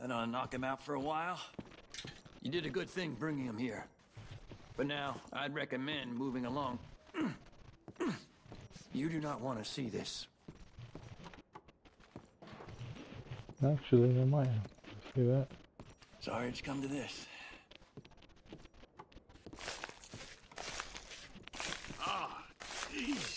Then I'll knock him out for a while. You did a good thing bringing him here. But now, I'd recommend moving along. You do not want to see this. Actually, I might have to see that. Sorry it's come to this. Ah, jeez.